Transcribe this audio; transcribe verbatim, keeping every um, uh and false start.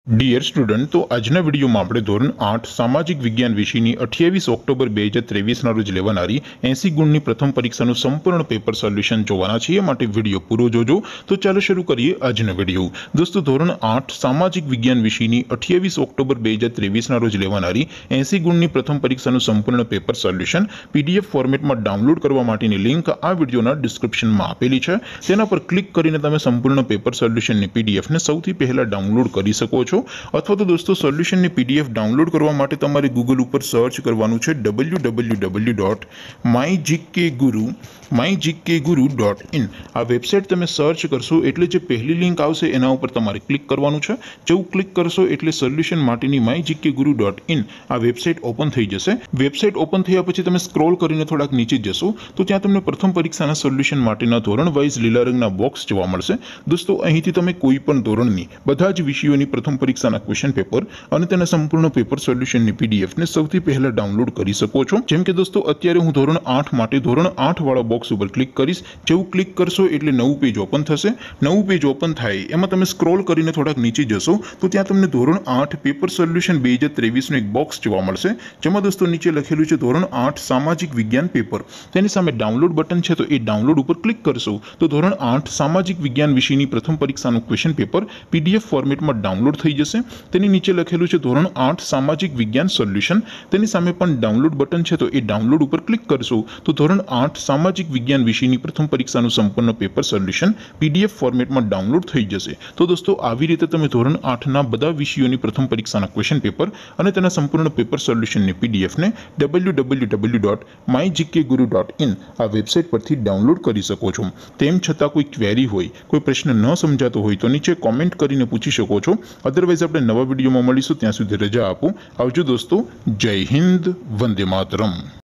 Dear student, तो आजना video में આપણે ધોરણ આઠ સામાજિક વિજ્ઞાન વિષયની અઠ્યાવીસ ઓક્ટોબર બે હજાર ત્રેવીસના રોજ લેવાનારી એંસી ગુણની પ્રથમ પરીક્ષાનું સંપૂર્ણ પેપર સોલ્યુશન જોવાના છીએ। માટે વિડિયો પૂરો જોજો। તો ચાલો શરૂ કરીએ આજનો વિડિયો। દોસ્તો, ધોરણ આઠ સામાજિક વિજ્ઞાન વિષયની અઠ્યાવીસ ઓક્ટોબર બે હજાર ત્રેવીસના રોજ લેવાનારી એંસી ગુણની પ્રથમ પરીક્ષાનું સંપૂર્ણ પેપર સોલ્યુશન પીડીએફ ફોર્મેટમાં ડાઉનલોડ કરવા માટેની લિંક આ વિડિયોના ડિસ્ક્રિપ્શનમાં આપેલી છે। તેના પર ક્લિક કરીને તમે સંપૂર્ણ પેપર સોલ્યુશનની પીડીએફને સૌથી પહેલા ડાઉનલોડ કરી શકો છો। अथवा तो दोस्तों सोल्यूशन ने पीडीएफ डाउनलॉड करवा माटे तमारे गूगल पर सर्च करवानुं छे W W W dot my GK Guru my GK Guru dot in. आ वेबसाइट तमे सर्च करशो एटले जे पहली लिंक आवशे एना उपर तमारे क्लिक करवानुं छे। जेवुं क्लिक करशो एटले सोल्यूशन माटेनी my GK Guru dot in आ वेबसाइट ओपन थई जशे। वेबसाइट ओपन थया पछी तमे स्क्रॉल करीने थोड़ाक नीचे जशो तो त्यां तमने प्रथम परीक्षाना सोल्यूशन माटेना धोरण वाइज लीला रंगना बॉक्स जोवा मळशे। दोस्तों, અહીંથી તમે કોઈ પણ ધોરણની બધા જ વિષયોની પ્રથમ પરીક્ષાના ક્વેશ્ચન પેપર અને તેના સંપૂર્ણ પેપર સોલ્યુશનની પીડીએફ ને સૌથી પહેલા ડાઉનલોડ કરી શકો છો। જેમ કે દોસ્તો, અત્યારે હું ધોરણ આઠ માટે ધોરણ આઠ વાળા બોક્સ ઉપર ક્લિક કરીશ। જેવું ક્લિક કરશો એટલે નવું પેજ ઓપન થશે। નવું પેજ ઓપન થાય એમાં તમે સ્ક્રોલ કરીને થોડાક નીચે જશો તો ત્યાં તમને ધોરણ આઠ પેપર સોલ્યુશન બે હજાર ત્રેવીસ નું એક બોક્સ જોવા મળશે। જેમાં દોસ્તો નીચે લખેલું છે ધોરણ આઠ સામાજિક વિજ્ઞાન પેપર। તેની સામે ડાઉનલોડ બટન છે, તો એ ડાઉનલોડ ઉપર ક્લિક કરશો તો ધોરણ આઠ સામાજિક વિજ્ઞાન વિષયની પ્રથમ પરીક્ષાનું ક્વેશ્ચન પેપર પીડીએફ ફોર્મેટમાં ડાઉનલોડ થઈ જશે। તેની નીચે લખેલું છે ધોરણ આઠ સામાજિક વિજ્ઞાન સોલ્યુશન। તેની સામે પણ ડાઉનલોડ બટન છે, તો એ ડાઉનલોડ ઉપર ક્લિક કરશો તો ધોરણ આઠ સામાજિક વિજ્ઞાન વિષયની પ્રથમ પરીક્ષાનું સંપૂર્ણ પેપર સોલ્યુશન પીડીએફ ફોર્મેટમાં ડાઉનલોડ થઈ જશે। તો દોસ્તો, આવી રીતે તમે ધોરણ આઠ ના બધા વિષયોની પ્રથમ પરીક્ષાના ક્વેશ્ચન પેપર અને તેના સંપૂર્ણ પેપર સોલ્યુશનની પીડીએફને W W W dot my GK Guru dot in આ વેબસાઇટ પરથી ડાઉનલોડ કરી શકો છો। તેમ છતાં કોઈ ક્વેરી હોય, કોઈ પ્રશ્ન ન સમજાતો હોય તો નીચે કોમેન્ટ કરીને પૂછી શકો છો। અધરવાઇઝ આપણે નવા વિડીયોમાં મળીશું। ત્યાં સુધી રજા આપો। આવજો દોસ્તો। જય હિન્દ, વંદે માતરમ।